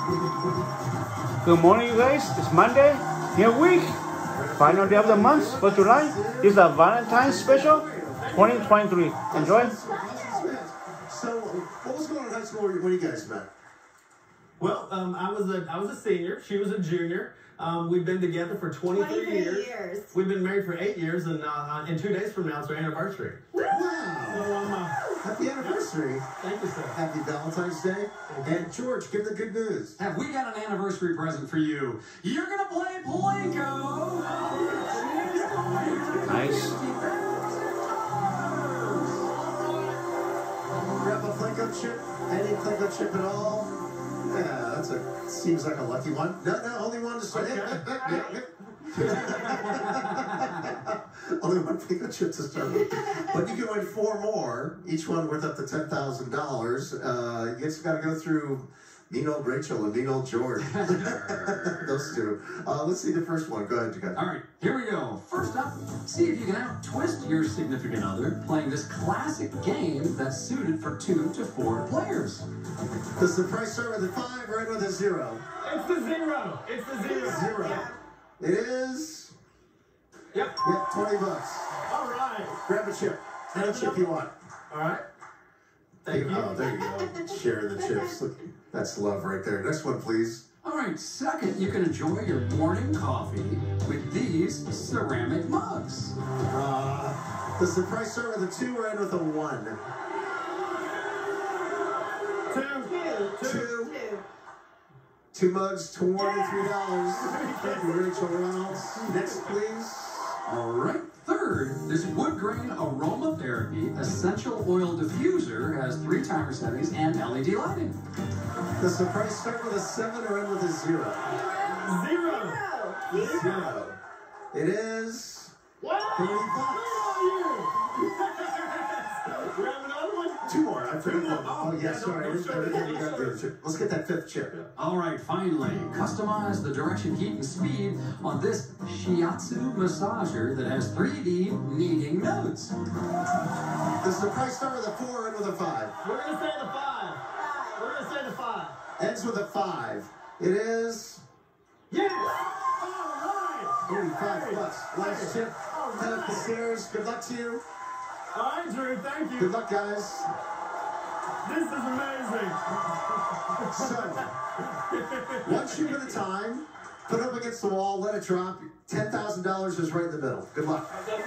Good morning, you guys. It's Monday, new week, final day of the month for July. This is a Valentine special 2023. Enjoy. So, what was going on in high school when you guys met? Well, I was a senior. She was a junior. We've been together for 23 years. We've been married for 8 years, and in 2 days from now, it's our anniversary. Wow! Happy anniversary. Thank you, sir. Happy Valentine's Day. And George, give the good news. Have we got an anniversary present for you? You're going to play Plinko! Nice. Grab a Plinko chip. Any Plinko chip at all? Yeah, seems like a lucky one. No, only one to start. Only one Plinko chip to start with. But you can win 4 more, each one worth up to $10,000. You just got to go through mean old Rachel and mean old George. Those two. Let's see the first one. Go ahead, you guys. All right, here we go. First up, see if you can out-twist your significant other playing this classic game that's suited for 2 to 4 players. Does the price start with a 5 or end with a 0? It's the 0. It's the 0. 0. Yeah. It is. Yep. Yep, $20. All right. Grab a chip. Any chip you want. All right. Thank you. Oh, there you go. Share the chips. Look, that's love right there. Next one, please. All right, second, you can enjoy your morning coffee with these ceramic mugs. Does the price start with a 2 or end with a 1? 2. 2 mugs, $23. Thank you, Rachel Reynolds. Next, please. All right, third, this wood grain aromatherapy essential oil diffuser has 3 timer settings and LED lighting. Does the price start with a 7 or end with a 0? 0. It is. Wow! Grab another one. 2 more. I forgot one. Oh, yeah, sorry. I didn't get the chip. Let's get that 5th chip. All right, finally, customize the direction, heat, and speed on this shiatsu massager that has 3D kneading notes. Does the price start with a 4 or end with a 5? We're going to say the 5. We're going to say the 5. Ends with a 5. It is. Yes! All right! $35. Last chip. Head up the stairs. Good luck to you. All right, Drew. Thank you. Good luck, guys. This is amazing. So, 1 chip at a time. Put it up against the wall. Let it drop. $10,000 is right in the middle. Good luck.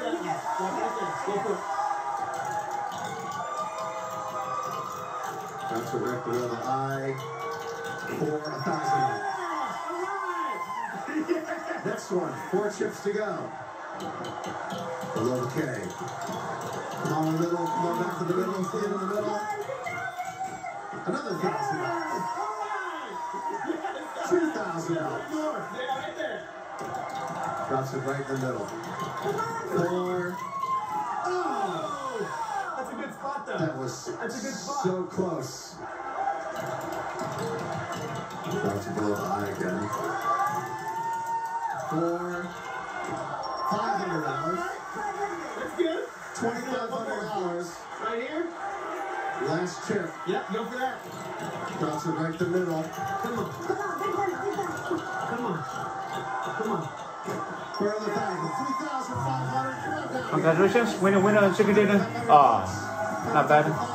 That's a right below the eye for $1,000. Next one, 4 chips to go. Below the K. Come on in the middle, come on back to the middle, stay in the middle. Another $1,000. $2,000. Drops it right in the middle. 4. That's a good spot, though. That was That's a good spot. So close. Drops it below the eye again. 4. $500. That's good. $2,500. Right here. Last chip. Yep, go for that. Drops it right in the middle. Come on. Come on. Come on. For another $1,000. $3,500. Congratulations, winner, second dinner. Not bad.